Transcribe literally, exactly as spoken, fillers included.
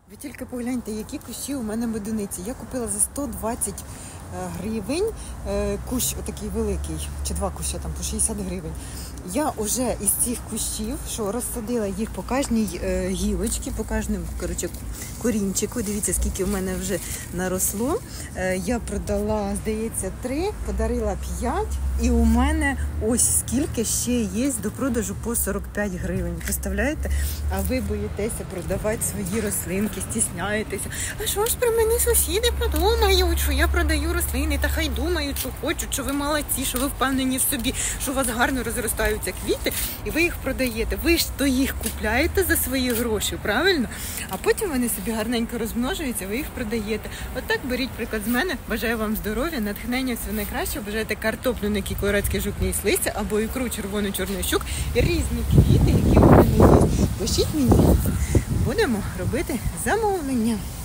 Ви тільки погляньте, які кущі у мене медуниці. Я купила за сто двадцять гривень кущ отакий великий, чи два куща там по шістдесят гривень. Я вже із цих кущів, що розсадила їх по кожній е, гілочці, по кожному, коротше, корінчику. Дивіться, скільки в мене вже наросло. Е, я продала, здається, три, подарила п'ять. І у мене ось скільки ще є до продажу по сорок п'ять гривень. Представляєте? А ви боїтеся продавати свої рослинки, стісняєтеся. А що ж про мене сусіди подумають, що я продаю рослини, та хай думають, що хочуть, що ви молодці, що ви впевнені в собі, що у вас гарно розростаються квіти, і ви їх продаєте. Ви ж то їх купляєте за свої гроші, правильно? А потім вони собі гарненько розмножуються, ви їх продаєте. Отак От беріть приклад з мене. Бажаю вам здоров'я, натхнення, всього найкращого. Бажаєте картоплю, на якій корецький жук не листя, або ікру червону чорний щук, і різні квіти, які у мене є. Пишіть мені, будемо робити замовлення.